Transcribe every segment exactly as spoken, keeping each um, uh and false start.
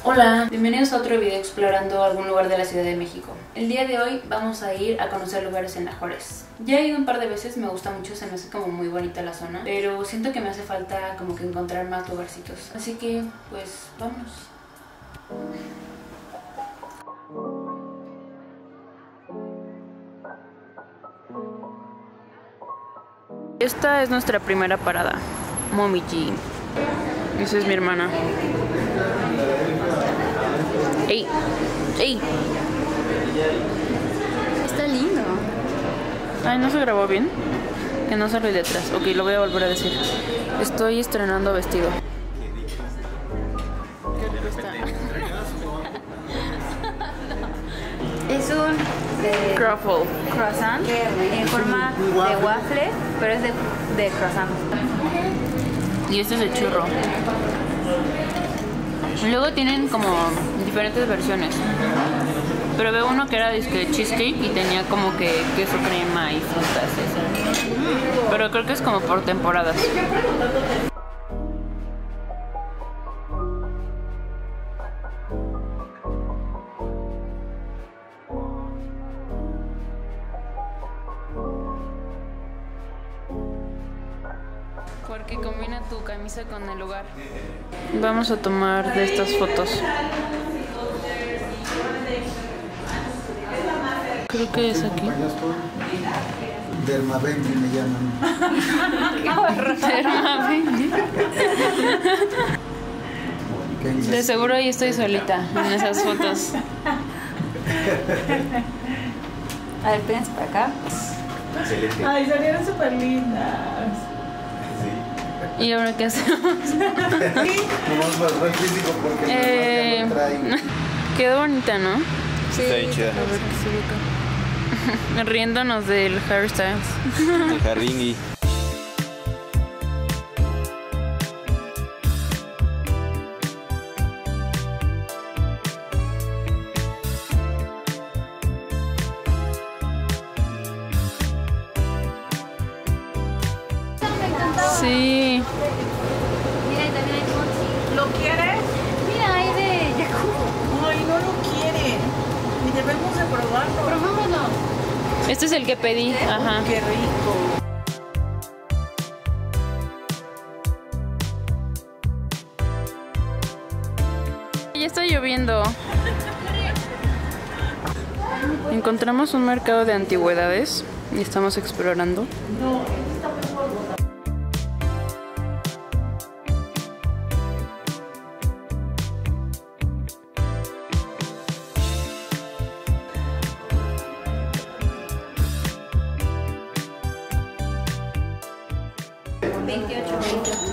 Hola, bienvenidos a otro video explorando algún lugar de la Ciudad de México. El día de hoy vamos a ir a conocer lugares en la Juárez. Ya he ido un par de veces, me gusta mucho, se me hace como muy bonita la zona, pero siento que me hace falta como que encontrar más lugarcitos. Así que, pues, vámonos. Esta es nuestra primera parada, Momiji. Esa es mi hermana. ¡Ey! ¡Ey! Está lindo. Ay, ¿no se grabó bien? Que no sale detrás. Ok, lo voy a volver a decir. Estoy estrenando vestido. ¿Qué rico está? Es un de Croffle. croissant en forma de waffle, pero es de, de croissant. Y este es de churro. Luego tienen como diferentes versiones. Pero veo uno que era disque de cheesecake y tenía como que queso, crema y frutas. Eso. Pero creo que es como por temporadas. Porque combina tu camisa con el lugar. Vamos a tomar de estas fotos. Creo que es aquí. Dermavendi me llaman. Dermavendi. De seguro ahí estoy solita en esas fotos. A ver, espérense para acá. Ay, salieron súper lindas. ¿Y ahora qué hacemos? Tomamos más buen físico porque eh, no trae. Quedó bonita, ¿no? Sí. Está bien chida. A ver qué se ubica. Riéndonos del Harry Styles. El jardín y... Sí. Mira, y también hay mochi. ¿Lo quieres? Mira, hay de Yakult. Ay, no lo quieren. Y debemos de probarlo. Probámoslo. Este es el que pedí. Ajá. Qué rico. Ya está lloviendo. Encontramos un mercado de antigüedades y estamos explorando. veintiocho, veintiocho.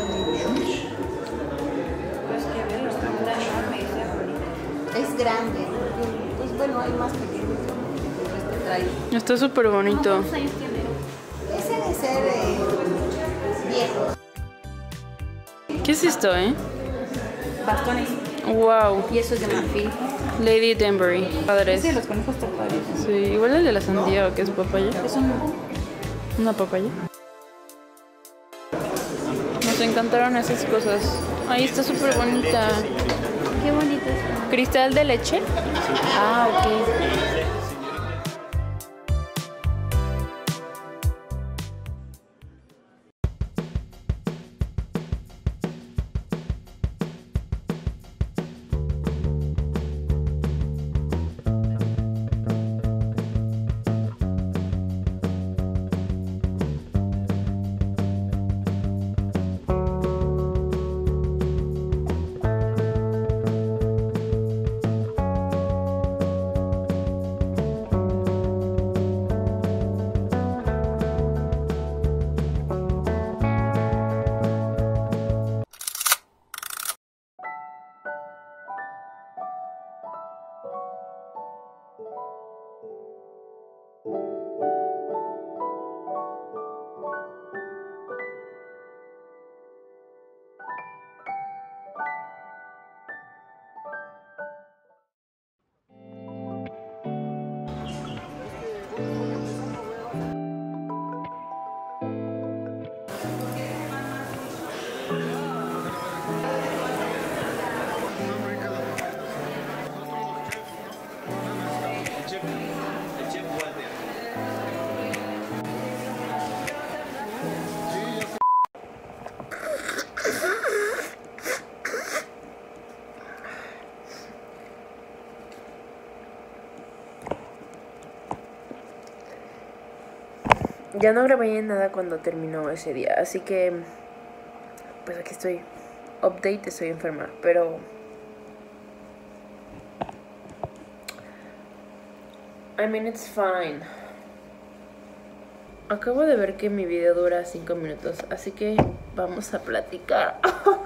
Es grande. Pues bueno, hay más pequeños. Este trae. Está súper bonito. ¿Cuántos años tiene? Ese de ser eh, viejo. ¿Qué es esto, eh? Bastones. Wow. Y eso es de marfil. Lady Danbury. Padres. Sí, los conejos están padres. Sí, igual el de la sandía, que es papaya. Es un... Una papaya. Nos encantaron esas cosas. Ahí está súper bonita. Qué bonito es. ¿Cristal de leche? Ah, ok. ya no grabé nada cuando terminó ese día, así que pues aquí estoy. Update, estoy enferma, pero I mean it's fine. Acabo de ver que mi video dura cinco minutos, así que vamos a platicar.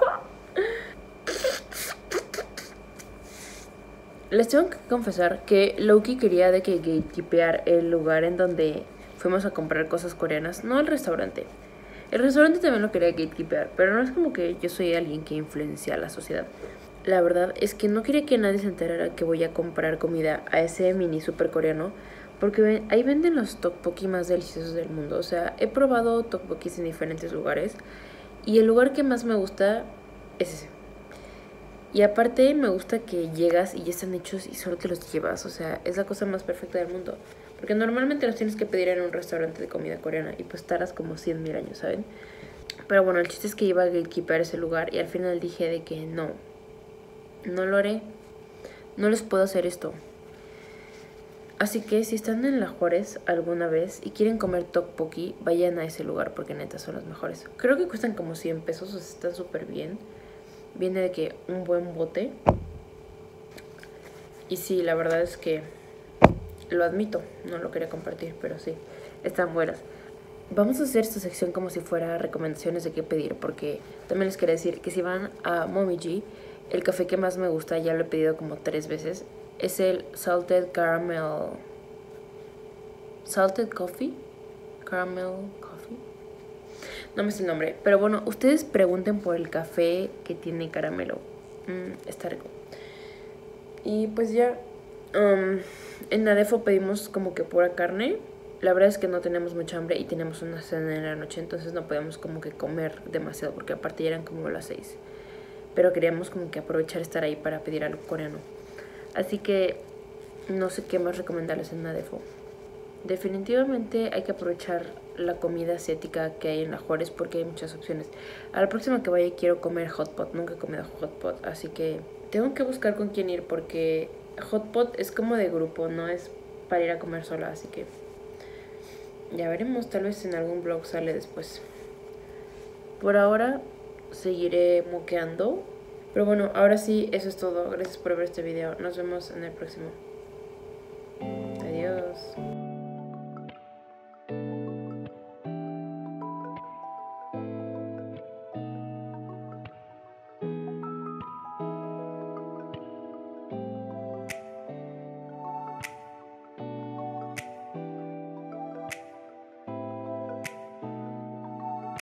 Les tengo que confesar que Loki quería de que gatekeepear el lugar en donde fuimos a comprar cosas coreanas, no el restaurante. El restaurante también lo quería gatekeeper, pero no es como que yo soy alguien que influencia a la sociedad. La verdad es que no quería que nadie se enterara que voy a comprar comida a ese mini super coreano, porque ahí venden los tteokbokki más deliciosos del mundo. O sea, he probado tteokbokkis en diferentes lugares y el lugar que más me gusta es ese. Y aparte me gusta que llegas y ya están hechos y solo te los llevas. O sea, es la cosa más perfecta del mundo. Porque normalmente los tienes que pedir en un restaurante de comida coreana y pues tardas como cien mil años, ¿saben? Pero bueno, el chiste es que iba a gatekeeper ese lugar y al final dije de que no, no lo haré. No les puedo hacer esto. Así que si están en La Juárez alguna vez y quieren comer tteokbokki, vayan a ese lugar porque neta son los mejores. Creo que cuestan como cien pesos, o sea, están súper bien. Viene de que un buen bote. Y sí, la verdad es que lo admito, no lo quería compartir, pero sí, están buenas. Vamos a hacer esta sección como si fuera recomendaciones de qué pedir, porque también les quería decir que si van a Momiji, el café que más me gusta, ya lo he pedido como tres veces, es el Salted Caramel... Salted Coffee? Caramel Coffee. No me sé el nombre, pero bueno, ustedes pregunten por el café que tiene caramelo. Mm, está rico. Y pues ya... Um, en Nadefo pedimos como que pura carne. La verdad es que no tenemos mucha hambre y tenemos una cena en la noche, entonces no podemos como que comer demasiado porque aparte ya eran como las seis. Pero queríamos como que aprovechar estar ahí para pedir algo coreano. Así que no sé qué más recomendarles en Nadefo. Definitivamente hay que aprovechar la comida asiática que hay en La Juárez porque hay muchas opciones. A la próxima que vaya quiero comer hot pot. Nunca he comido hot pot, así que tengo que buscar con quién ir porque hot pot es como de grupo, no es para ir a comer sola, así que ya veremos, tal vez en algún vlog sale después. Por ahora seguiré moqueando, pero bueno, ahora sí, eso es todo. Gracias por ver este video, nos vemos en el próximo. Adiós.